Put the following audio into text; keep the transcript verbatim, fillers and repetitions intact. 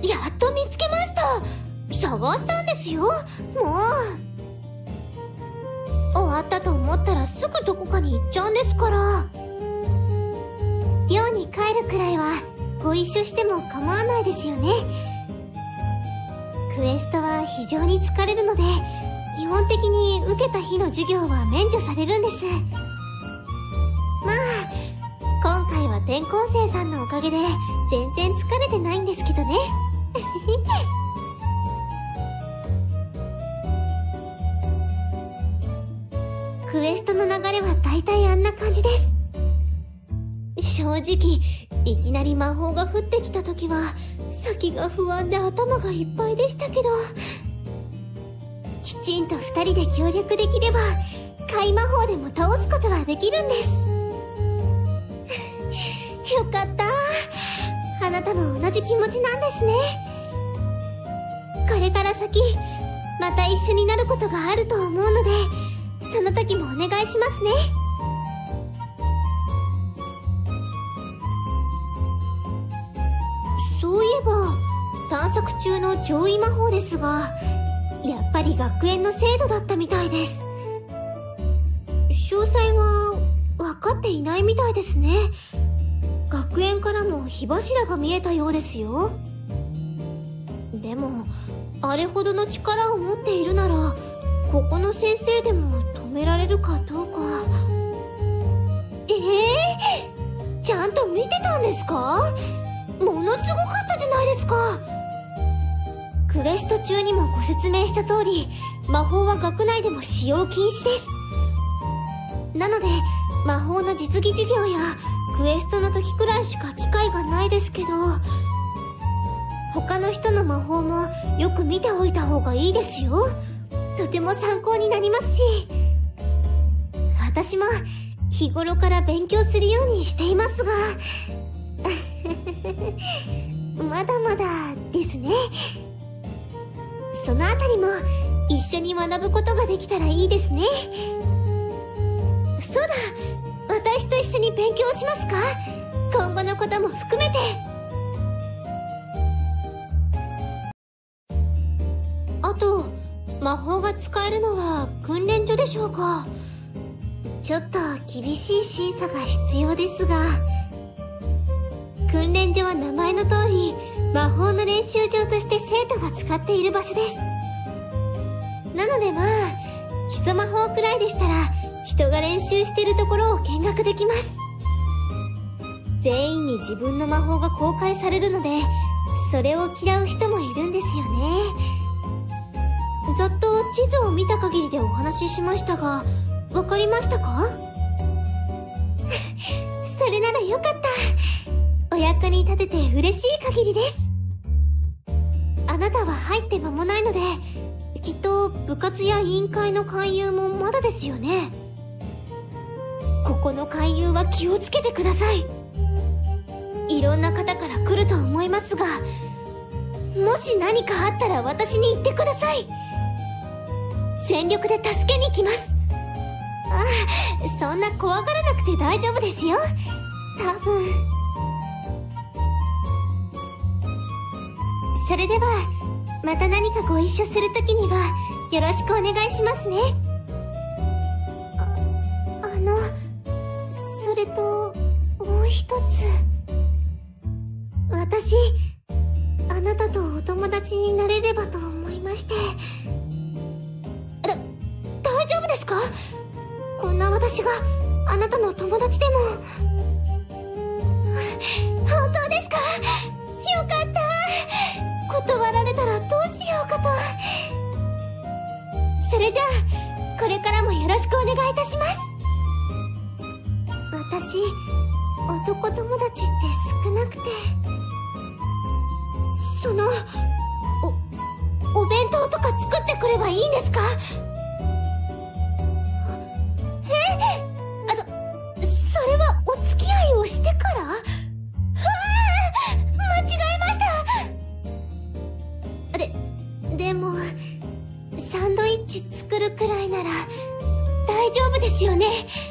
やっと見つけました。探したんですよ。もう終わったと思ったらすぐどこかに行っちゃうんですから。寮に帰るくらいはご一緒しても構わないですよね。クエストは非常に疲れるので、基本的に受けた日の授業は免除されるんです。まあ今回は転校生さんのおかげで全然疲れてないんですけどね。クエストの流れは大体あんな感じです。正直いきなり魔法が降ってきた時は先が不安で頭がいっぱいでしたけど、きちんとふたりで協力できれば怪魔法でも倒すことはできるんです。よかった。あなたも同じ気持ちなんですね。これから先また一緒になることがあると思うので、その時もお願いしますね。そういえば探索中の上位魔法ですが、やっぱり学園の制度だったみたいです。詳細は分かっていないみたいですね。学園からも火柱が見えたようですよ。でもあれほどの力を持っているなら、ここの先生でも止められるかどうか。ええー、ちゃんと見てたんですか？ものすごかったじゃないですか。クエスト中にもご説明した通り、魔法は学内でも使用禁止です。なので魔法の実技授業やクエストの時くらいしか機会がないですけど、他の人の魔法もよく見ておいた方がいいですよ。とても参考になりますし、私も日頃から勉強するようにしていますがまだまだですね。そのあたりも一緒に学ぶことができたらいいですね。そうだ、私と一緒に勉強しますか？今後のことも含めて。あと魔法が使えるのは訓練所でしょうか？ちょっと厳しい審査が必要ですが、訓練所は名前の通り魔法の練習場として生徒が使っている場所です。なのでまあ基礎魔法くらいでしたら人が練習しているところを見学できます。全員に自分の魔法が公開されるので、それを嫌う人もいるんですよね。ざっと地図を見た限りでお話ししましたが、わかりましたか？それならよかった。お役に立てて嬉しい限りです。あなたは入って間もないので、きっと部活や委員会の勧誘もまだですよね。ここの勧誘は気をつけてください。いろんな方から来ると思いますが、もし何かあったら私に言ってください。全力で助けに来ます。ああ、そんな怖がらなくて大丈夫ですよ。多分。それではまた何かご一緒するときにはよろしくお願いしますね。あ、あの、それともう一つ。私、あなたとお友達になれればと思いまして。だ、大丈夫ですか？こんな私があなたの友達でも。本当ですか？よかった。断られたらどうしようかと。それじゃあこれからもよろしくお願いいたします。私、男友達って少なくて。そのおお弁当とか作ってくればいいんですか？えあそそれはお付き合いをしてから？はあ、間違えました。ででもサンドイッチ作るくらいなら大丈夫ですよね？